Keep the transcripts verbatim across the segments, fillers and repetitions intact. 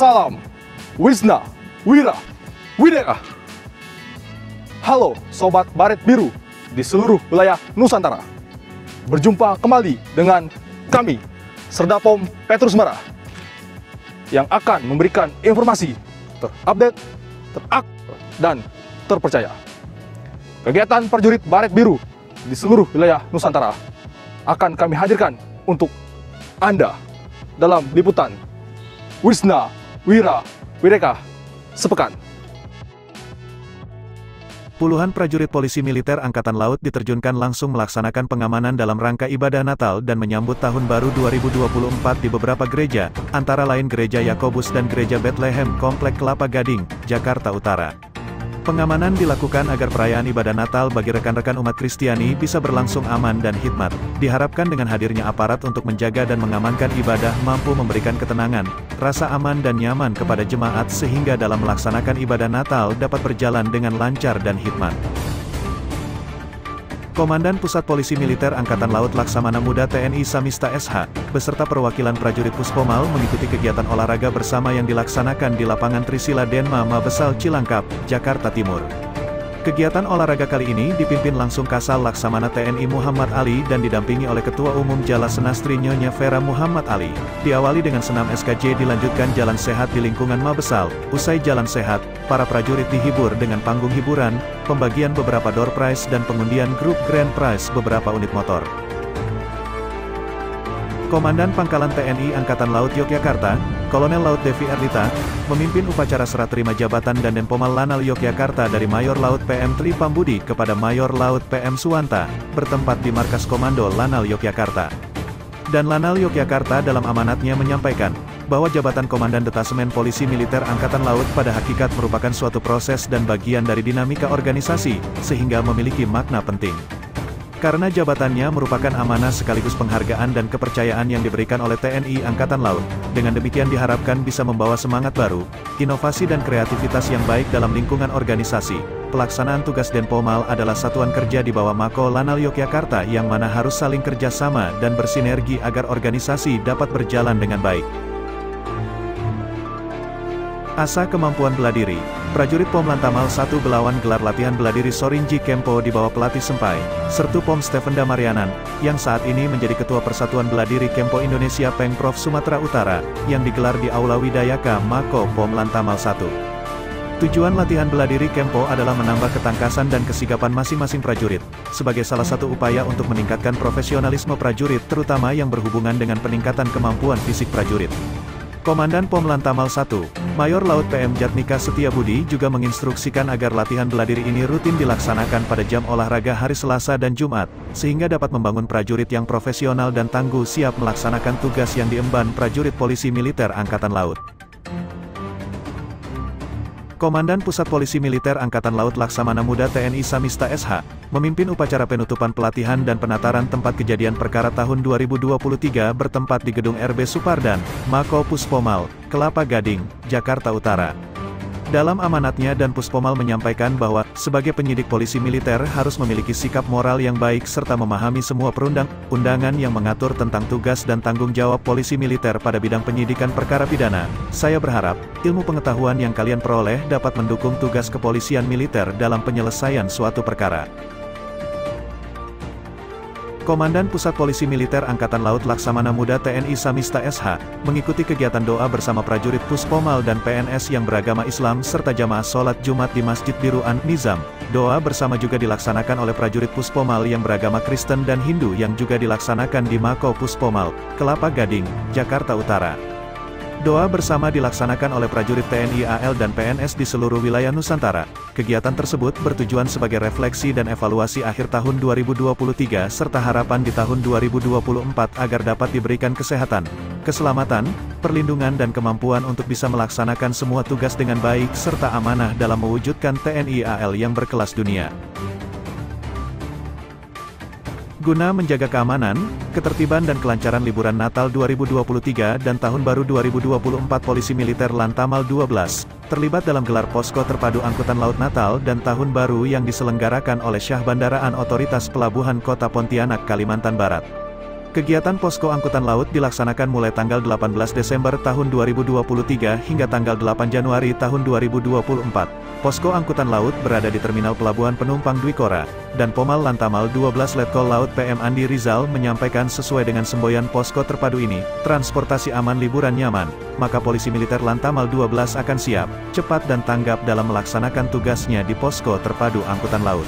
Salam Wisna Wira Wideka. Halo Sobat Baret Biru di seluruh wilayah Nusantara. Berjumpa kembali dengan kami, Serdapom Petrus Mara, yang akan memberikan informasi terupdate, teraktual, dan terpercaya. Kegiatan prajurit Baret Biru di seluruh wilayah Nusantara akan kami hadirkan untuk Anda dalam liputan Wisna Wira Wideka sepekan. Puluhan prajurit polisi militer Angkatan Laut diterjunkan langsung melaksanakan pengamanan dalam rangka ibadah Natal dan menyambut Tahun Baru dua ribu dua puluh empat di beberapa gereja, antara lain Gereja Yakobus dan Gereja Bethlehem, Komplek Kelapa Gading, Jakarta Utara. Pengamanan dilakukan agar perayaan ibadah Natal bagi rekan-rekan umat Kristiani bisa berlangsung aman dan hikmat. Diharapkan dengan hadirnya aparat untuk menjaga dan mengamankan ibadah mampu memberikan ketenangan, rasa aman dan nyaman kepada jemaat sehingga dalam melaksanakan ibadah Natal dapat berjalan dengan lancar dan hikmat. Komandan Pusat Polisi Militer Angkatan Laut Laksamana Muda T N I Samista S H, beserta perwakilan prajurit Puspomal mengikuti kegiatan olahraga bersama yang dilaksanakan di lapangan Trisila Denma Mabesal Cilangkap, Jakarta Timur. Kegiatan olahraga kali ini dipimpin langsung Kasal Laksamana T N I Muhammad Ali dan didampingi oleh Ketua Umum Jala Senastri Nyonya Vera Muhammad Ali. Diawali dengan senam S K J dilanjutkan jalan sehat di lingkungan Mabesal. Usai jalan sehat, para prajurit dihibur dengan panggung hiburan, pembagian beberapa door prize dan pengundian grup grand prize beberapa unit motor. Komandan Pangkalan T N I Angkatan Laut Yogyakarta, Kolonel Laut Devi Erlita, memimpin upacara serah terima jabatan dan Denpomal Lanal Yogyakarta dari Mayor Laut P M Tri Pambudi kepada Mayor Laut P M Suwanta, bertempat di Markas Komando Lanal Yogyakarta. Dan Lanal Yogyakarta dalam amanatnya menyampaikan, bahwa jabatan Komandan Detasemen Polisi Militer Angkatan Laut pada hakikat merupakan suatu proses dan bagian dari dinamika organisasi, sehingga memiliki makna penting. Karena jabatannya merupakan amanah sekaligus penghargaan dan kepercayaan yang diberikan oleh T N I Angkatan Laut, dengan demikian diharapkan bisa membawa semangat baru, inovasi dan kreativitas yang baik dalam lingkungan organisasi. Pelaksanaan tugas Denpomal adalah satuan kerja di bawah Mako Lanal Yogyakarta yang mana harus saling kerjasama dan bersinergi agar organisasi dapat berjalan dengan baik. Asa Kemampuan Beladiri, prajurit Pom Lantamal satu Belawan gelar latihan beladiri Sorinji Kempo di bawah pelatih Sempai, Sertu Pom Stephen Damarianan, yang saat ini menjadi Ketua Persatuan Beladiri Kempo Indonesia Pengprov Sumatera Utara, yang digelar di Aula Widayaka Mako Pom Lantamal satu. Tujuan latihan beladiri Kempo adalah menambah ketangkasan dan kesigapan masing-masing prajurit, sebagai salah satu upaya untuk meningkatkan profesionalisme prajurit terutama yang berhubungan dengan peningkatan kemampuan fisik prajurit. Komandan Pom Lantamal satu, Mayor Laut P M Jatnika Setiabudi juga menginstruksikan agar latihan beladiri ini rutin dilaksanakan pada jam olahraga hari Selasa dan Jumat, sehingga dapat membangun prajurit yang profesional dan tangguh siap melaksanakan tugas yang diemban prajurit polisi militer Angkatan Laut. Komandan Pusat Polisi Militer Angkatan Laut Laksamana Muda T N I Samista S H, memimpin upacara penutupan pelatihan dan penataran tempat kejadian perkara tahun dua ribu dua puluh tiga bertempat di Gedung R B Supardan, Mako Puspomal, Kelapa Gading, Jakarta Utara. Dalam amanatnya dan Puspomal menyampaikan bahwa, sebagai penyidik polisi militer harus memiliki sikap moral yang baik serta memahami semua perundang-undangan yang mengatur tentang tugas dan tanggung jawab polisi militer pada bidang penyidikan perkara pidana. Saya berharap, ilmu pengetahuan yang kalian peroleh dapat mendukung tugas kepolisian militer dalam penyelesaian suatu perkara. Komandan Pusat Polisi Militer Angkatan Laut Laksamana Muda T N I Samista S H, mengikuti kegiatan doa bersama prajurit Puspomal dan P N S yang beragama Islam serta jamaah sholat Jumat di Masjid Biru An-Nizam. Doa bersama juga dilaksanakan oleh prajurit Puspomal yang beragama Kristen dan Hindu yang juga dilaksanakan di Mako Puspomal, Kelapa Gading, Jakarta Utara. Doa bersama dilaksanakan oleh prajurit T N I A L dan P N S di seluruh wilayah Nusantara. Kegiatan tersebut bertujuan sebagai refleksi dan evaluasi akhir tahun dua ribu dua puluh tiga serta harapan di tahun dua ribu dua puluh empat agar dapat diberikan kesehatan, keselamatan, perlindungan dan kemampuan untuk bisa melaksanakan semua tugas dengan baik serta amanah dalam mewujudkan T N I A L yang berkelas dunia. Guna menjaga keamanan, ketertiban dan kelancaran liburan Natal dua ribu dua puluh tiga dan Tahun Baru dua ribu dua puluh empat Polisi Militer Lantamal dua belas, terlibat dalam gelar Posko Terpadu Angkutan Laut Natal dan Tahun Baru yang diselenggarakan oleh Syah Bandaraan Otoritas Pelabuhan Kota Pontianak, Kalimantan Barat. Kegiatan posko angkutan laut dilaksanakan mulai tanggal delapan belas Desember tahun dua ribu dua puluh tiga hingga tanggal delapan Januari tahun dua ribu dua puluh empat. Posko angkutan laut berada di Terminal Pelabuhan Penumpang Dwi Kora, dan Pomal Lantamal dua belas Letkol Laut P M Andi Rizal menyampaikan sesuai dengan semboyan posko terpadu ini, transportasi aman liburan nyaman, maka Polisi Militer Lantamal dua belas akan siap, cepat dan tanggap dalam melaksanakan tugasnya di posko terpadu angkutan laut.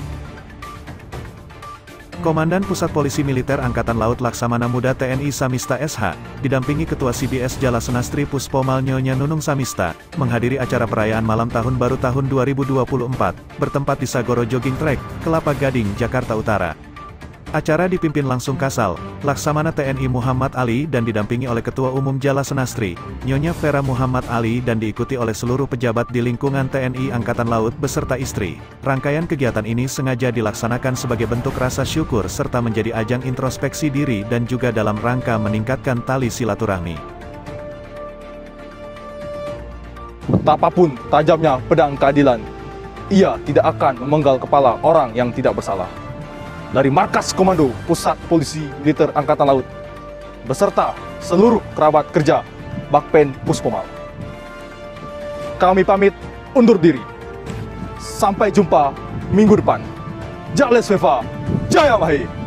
Komandan Pusat Polisi Militer Angkatan Laut Laksamana Muda T N I Samista S H, didampingi Ketua C B S Jalasenastri Puspomal Nyonya Nunung Samista, menghadiri acara perayaan Malam Tahun Baru tahun dua ribu dua puluh empat, bertempat di Sagoro Jogging Track, Kelapa Gading, Jakarta Utara. Acara dipimpin langsung Kasal, Laksamana T N I Muhammad Ali dan didampingi oleh Ketua Umum Jalasenastri, Nyonya Vera Muhammad Ali dan diikuti oleh seluruh pejabat di lingkungan T N I Angkatan Laut beserta istri. Rangkaian kegiatan ini sengaja dilaksanakan sebagai bentuk rasa syukur serta menjadi ajang introspeksi diri dan juga dalam rangka meningkatkan tali silaturahmi. Betapapun tajamnya pedang keadilan, ia tidak akan memenggal kepala orang yang tidak bersalah. Dari Markas Komando Pusat Polisi Militer Angkatan Laut, beserta seluruh kerabat kerja Bakpen Puspomal. Kami pamit undur diri. Sampai jumpa minggu depan. Jales Veva, Jaya Mahe.